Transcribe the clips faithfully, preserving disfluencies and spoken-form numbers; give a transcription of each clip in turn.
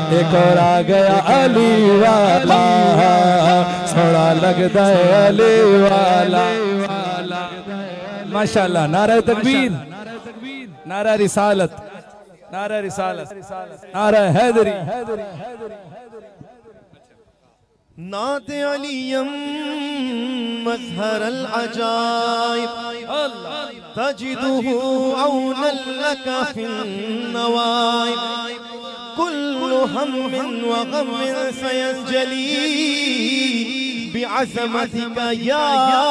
एक और आ गया अली वाला, सोना लगता है अली वाला। माशाल्लाह। नारा तकबीर, नारा रिसालत, नारा रिसालत, नारा हैदरी। नात अलीयम मज़हर अल अजाइब तजिदुहु औनन लका फिन नवाइब कुल्लु हम्मिन व गम्मिन सयंजली बिअज़मतिका या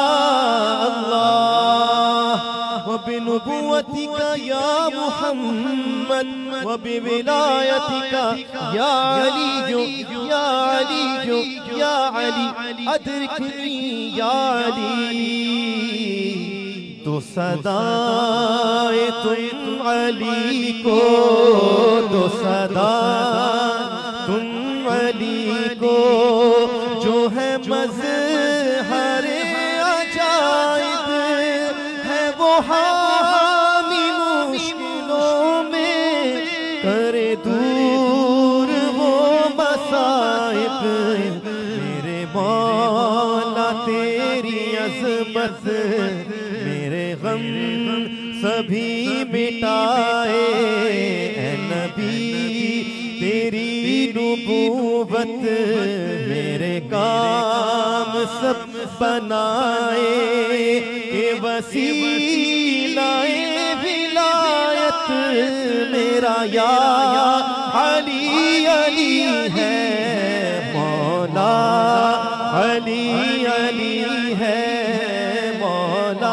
अल्लाह व बिनुबुव्वतिका या मुहम्मद व बिविलायतिका या अली या अली या अली अदरिकनी या अली। तो सदाए तुम अली को, तो सदा तुम अली को जो है मज़हर अजाइब है वो हामी मुश्किलों में करे दूर वो मसाइब। मेरे मौला तेरी अज़मत मेरे गम सभी मिटाए, ऐ नबी तेरी नबूवत मेरे काम सब बनाए के वसीलाए विलायत मेरा या अली अली है मौला, अली अली है मौला।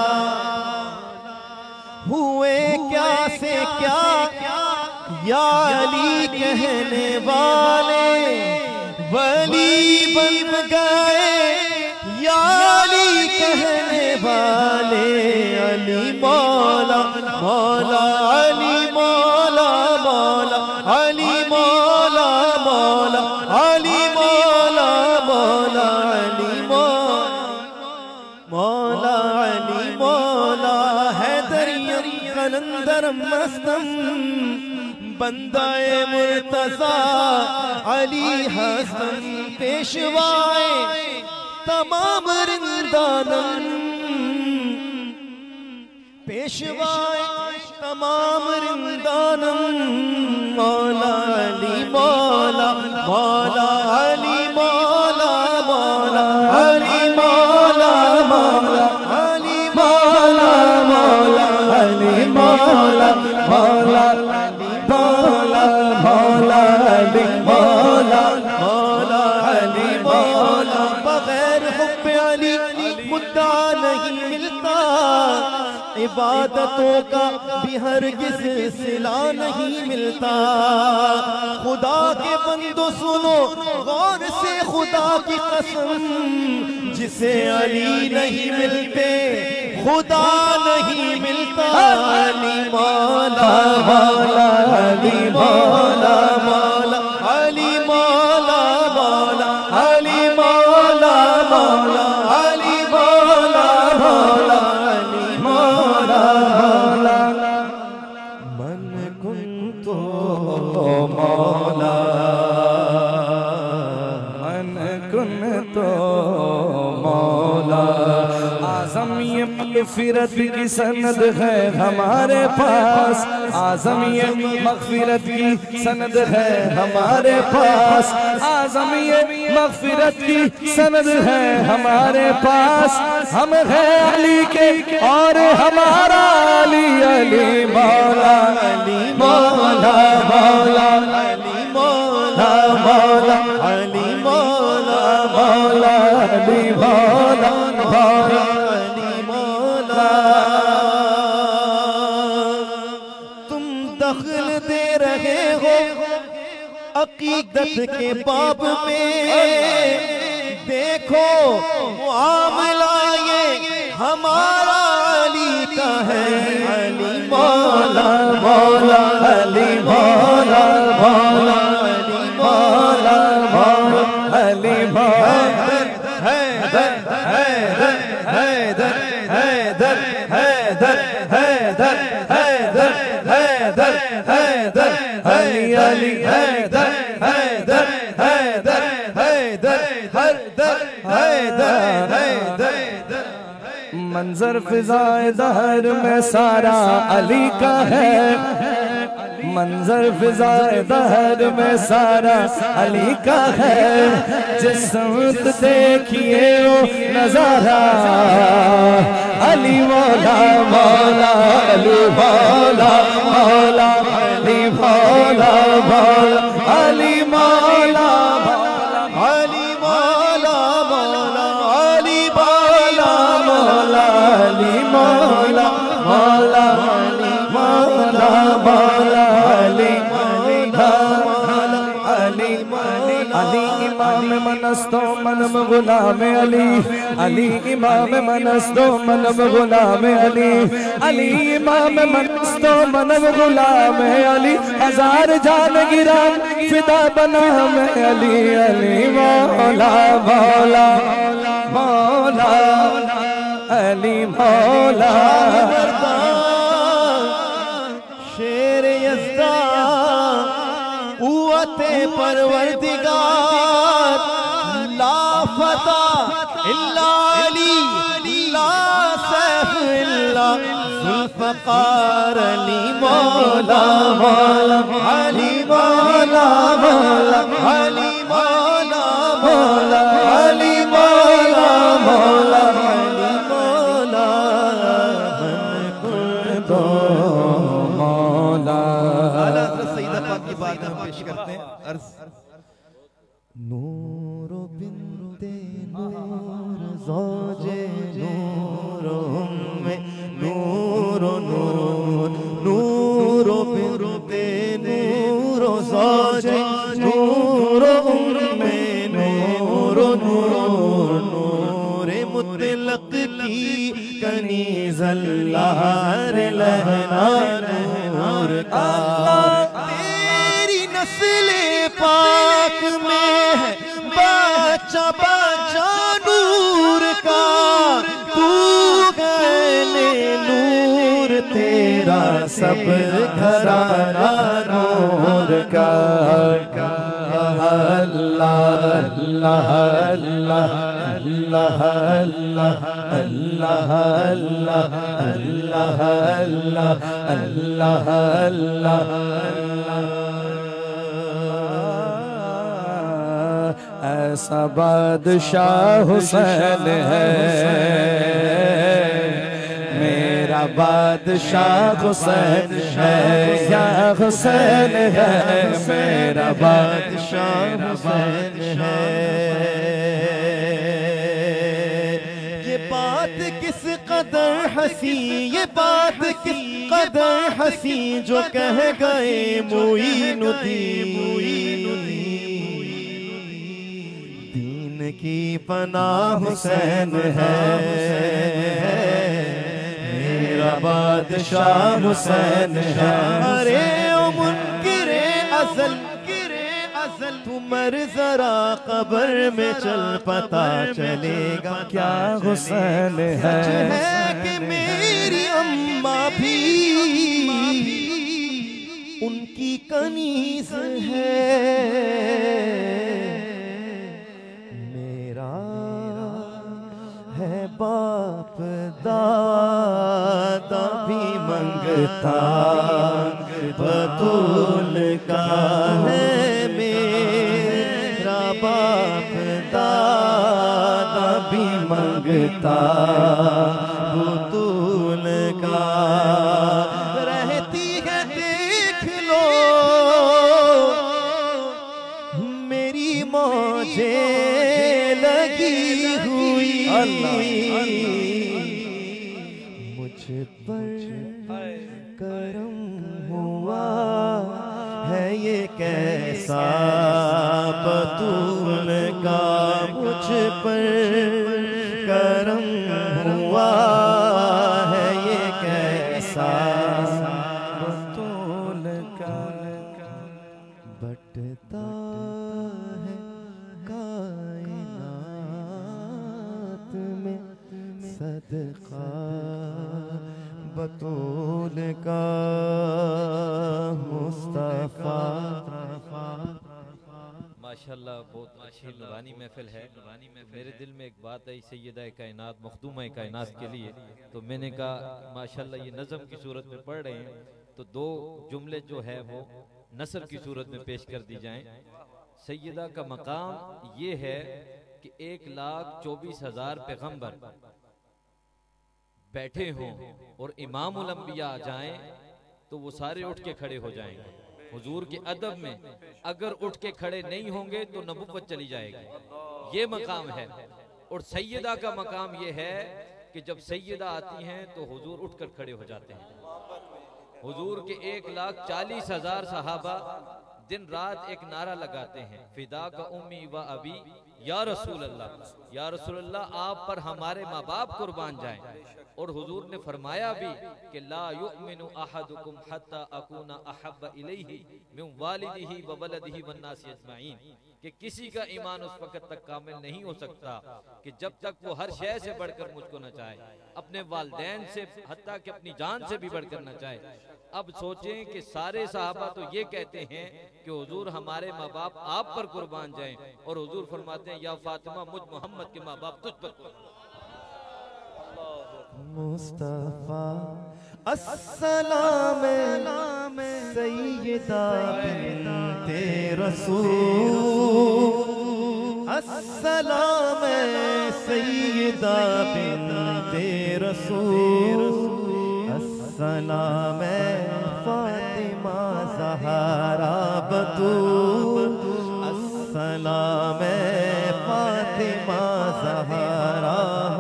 हुए क्या से क्या या अली कहने वाले वली बन गए, या अली कहने वाले अली मौला मौला अली मौला मौला अली मौला मौला अली मौला मौला अली मौला अली मौला हैदरियम कलंदरम मस्तम बंदाए मुर्तज़ा अली हसन पेशवाए तमाम रिंदानम, पेशवाए तमाम रिंदानम मौला अली मौला मौला अली मौला मौला अली मौला मौला अली मौला मौला अली मौला मौला मौला मौला अली मौला मौला अली मौला। बगैर हुब्बे अली मुद्दा नहीं मिलता, इबादतों का भी हरगिज़ सिला नहीं मिलता। खुदा के बंदो सुनो गौर से खुदा की कसम, जिसे अली नहीं मिलते खुदा नहीं मिलता। अली मौला मौला अली मौला मौला अली मौला मौला अली मौला मौला अली मौला मौला अली मौला मौला। मन कुंतो मौला मन कुंतो मौला। आज़म ये मग़फ़िरत की सनद है हमारे पास, आज़म ये मग़फ़िरत की सनद है हमारे पास, आज़म ये मग़फ़िरत की सनद है हमारे पास। हम हैं अली के और हमारा अली अली मौला अली मौला मौला अली मौला मौला अली मौला मौला अली मौला मौला अली मौला। तुम दखल दे रहे हो अकीदत के बाब में, देखो मामला ये हमारा अली का है। अली मौला मौला अली मौला मौला अली मौला मौला अली मौला। हैदर हैदर हैदर हैदर हैदर हैदर हैदर हैदर हैदर हैदर अली हैदर हैदर हैदर हैदर हैदर हैदर हैदर। मंजर फिजाए दहर में सारा अली का है, मंजर फिजाए दहर में सारा अली का है। जिस समत देखिए वो नजारा अली मौला मौला अली मौला मौला अली मौला मौला अली मौला अली मौला मौला अली मौला मौला अली मौला मौला अली मौला मौला अली अली इमाम मनस्तो मनम गुलाम अली, अली इमाम मनस्तो मनम गुलाम अली, अली इमाम मनस्तो मनम गुलाम अली। हजार जान गिराम फिदा बना में अली, अली मौला मौला मौला अली मौला। शेर यज़्दा कुव्वते परवरदिगार, ला फता इल्ला अली, ला सैफ इल्ला ज़ुल्फ़कार। अली मौला मौला अली मौला मौला अली मौला मौला अली मौला मौला अली मौला मन को मौला। आला हज़रत सईदा पाक की बात हम पेश करते हैं। अर्ज़ नूर बिंदे नूर ज़ौजे नूर उम्मे नूर नूर नूर बिंदे नूर ज़ौजे नूर उम्मे नूर नूर नूर मुतलक की कनीज़ अल्लाह लहना नूर का। तेरी नस्ले पाक में है बाचा बाचा नूर का, तू गैने नूर तेरा सब घराना नूर का। अल्लाह अल्लाह अल्लाह अल्लाह अल्लाह अल्लाह अल्लाह अल्लाह अल्लाह अल्लाह अल्लाह। ऐसा बादशाह हुसैन है मेरा बादशाह हुसैन है, या हुसैन है मेरा बादशाह हुसैन है। ये बात किस कदर हंसी, ये बात किस कदर हंसी जो कह गए मोइनुद्दीन। दीन की पनाह हुसैन है मेरा बादशाह हुसैन है। अरे ओ मुनकिरे अज़ल अज़ल तू मर जरा कब्र में चल, पता चलेगा क्या हुसैन है। सच है कि मेरी अम्मा भी उनकी कनीज़ है, मेरा है बाप दादा भी मंगता बतूल का है। मेरा बाप दादा भी मंगता बतूल का। रहती है देख लो मेरी मौजे लगी हुई, मुझ पर करम हुआ है ये कैसा बतूल का। मुझ पर करम हुआ है ये कैसा बतूल का। बटता है कायनात में सदका बतूल का। मुस्तफा माशाल्लाह बहुत अच्छी नूरानी महफिल है। मेरे दिल में एक बात आई सैयदा कायनात मखदूमा कायनात के लिए, तो मैंने कहा माशाल्लाह ये नज़म की सूरत में पढ़ रहे हैं तो दो जुमले जो है वो नसर की सूरत में पेश कर दी जाएं। सैयदा का मकाम ये है कि एक लाख चौबीस हजार पैगम्बर बैठे हों और इमामुल अंबिया आ जाएं तो वो सारे उठ के खड़े हो जाएंगे। हुजूर के अदब में अगर उठ के खड़े नहीं होंगे तो नबुव्वत चली जाएगी। ये मकाम है। और सैयदा का मकाम ये है कि जब सैयदा आती हैं तो हुजूर उठकर खड़े हो जाते हैं। हुजूर के एक लाख चालीस हजार सहाबा दिन रात एक नारा लगाते हैं, फिदा का उम्मी व अबी या रसूल अल्लाह, या रसूल अल्लाह आप पर हमारे माँ बाप कुर्बान जाएं। और हुजूर ने फरमाया भी कि ला युमिनु अहदुकुम हत्ता अकूना अहब्ब इलैहि मिन वालिदिही व वलदिही वन्नास अजमाइन, कि किसी का ईमान उस वक्त तक कामिल नहीं हो सकता कि जब तक वो हर शय से बढ़कर मुझको न चाहे, अपने वालिदैन से हत्ता कि अपनी जान से भी बढ़कर न चाहे। अब सोचें कि सारे सहाबा तो ये कहते हैं कि हुजूर हमारे माँ बाप आप पर कुर्बान जाएं, और हुजूर फरमाते हैं या फातिमा मुझ मोहम्मद के माँ बाप तुझ पर। मुस्तफा अस्सलाम सैयदा बिन्ते रसूल, अस्सलाम सैयदा बिन्ते रसूल, अस्सलाम फातिमा ज़हरा बतूल, अस्सलाम फातिमा ज़हरा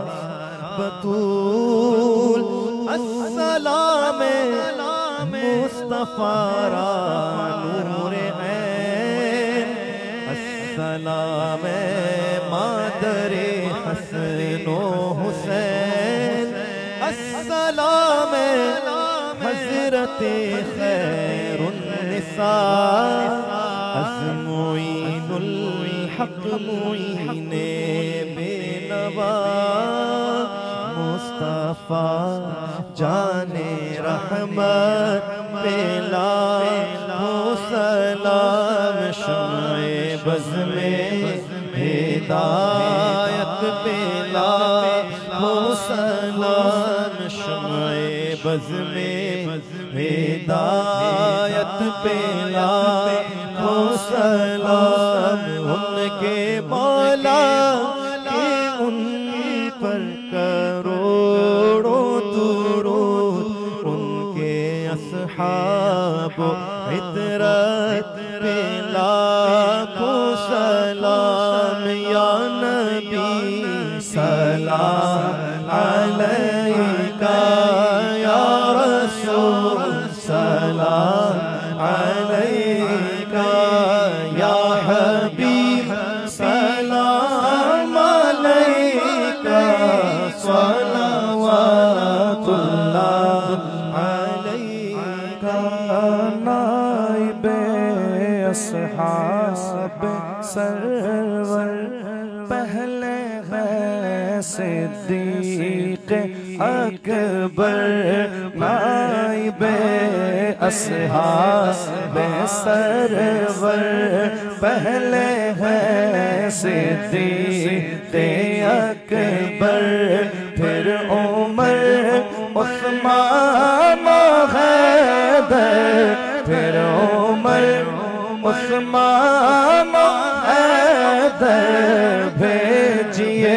बतूल, अस्सलाम मुस्तफा नूर ऐन, अस्सलाम मादरे हसनो हुसैन, अस्सलाम हज़रते खैरुन्निसा, अज़्मुईनुल हक़ मुईने बेनवा, मुस्तफा जाने रहमत पेला हो सलाम, शम्ए बज़ में हिदायत पेला हो सलाम, शम्ए बज़ में हिदायत पेला हो सलाम, उनके मौला के उन पर करोड़ों दुरूद, उनके अस्हाबो इतरत पे लाखों सलाम, या नबी सलाम अलैका, या रसूल सलाम अलैका, या हबीब सलाम अलैका, सलावतुल्लाह अलैका। नाइबे अस्हाब सरवर पहले है सिद्दीक़ अकबर, नाइबे अस्हाब सरवर पहले है सिद्दीक़ अकबर, फिर उमर उस्मान हैदर, फिर उमर उस्मान हैदर, भेजिए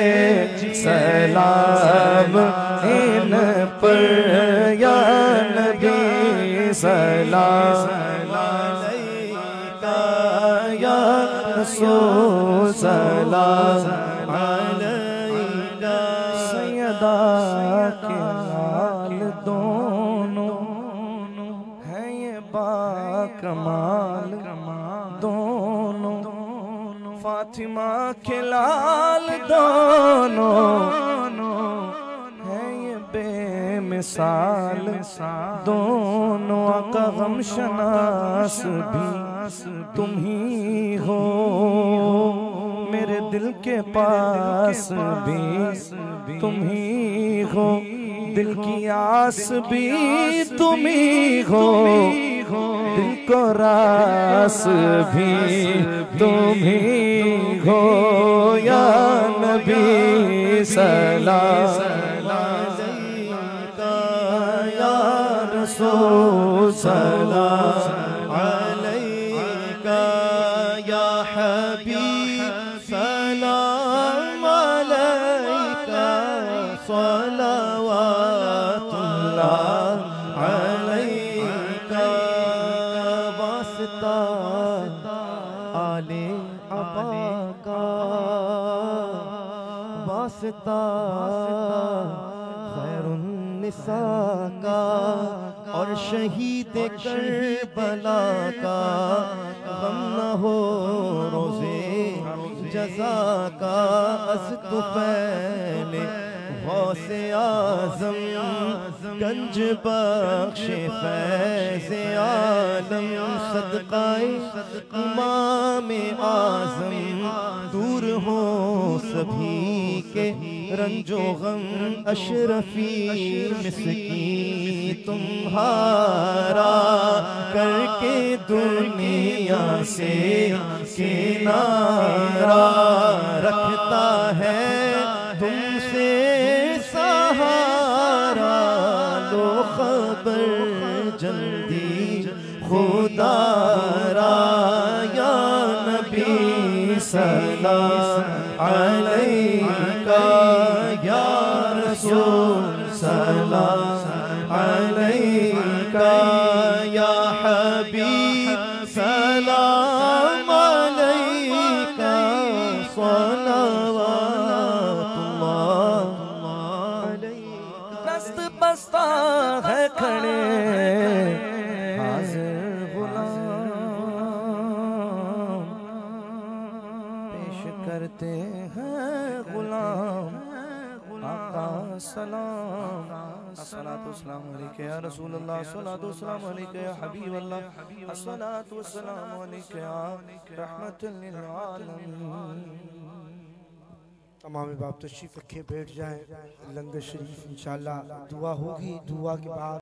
सलाम इन पर या नबी सलाम अलैका, या रसूल सलाम अलैका। सैयदा के लाल दोनों हैं ये बाकमाल दोनों, फातिमा के लाल दोनों हैं ये बेमिसाल दोनों, आका गम शनास भी तुम ही हो, मेरे दिल के पास भी तुम ही हो, दिल की आस भी तुम ही हो, दिल को रास भी तुम ही हो, या नबी सलाम अलैका या रसूल सलाम अलैका या हबीब सलाम अलैका सलावतुल्लाह अलैका वास्ता आले अबा का, वास्ता खैरुन्निसा का और शहीद करबला का, गम न हो रोज़े जज़ा का। अज़ तुफ़ैल गौसे आज़म गंज बख्शे फैज़े आलम, सदक़ाए इमाम आज़म दूर हो सभी के रंजो गम। अशरफी मिस्कीन तुम्हारा करके दुनिया से किनारा, रखता है तुमसे सहारा। लो खबर जल्दी खुदारा, या नबी सलाम अलैका या रसूल सलाम अलैका या हबीब सलाम अलैका सलावतुल्लाह अलैका। दस्त बस्ता है खड़े हाज़िर गुलाम, पेश करते हैं गुलाम आका सलाम। अस्सलातु वस्सलामु अलैका या रसूलल्लाह, अस्सलातु वस्सलामु अलैका या हबीबल्लाह, अस्सलातु वस्सलामु अलैका या रहमतुल लिल आलमीन। तमाम बाप तशरीफ रखे बैठ जाए। लंगर शरीफ इंशाअल्लाह दुआ होगी, दुआ के बाद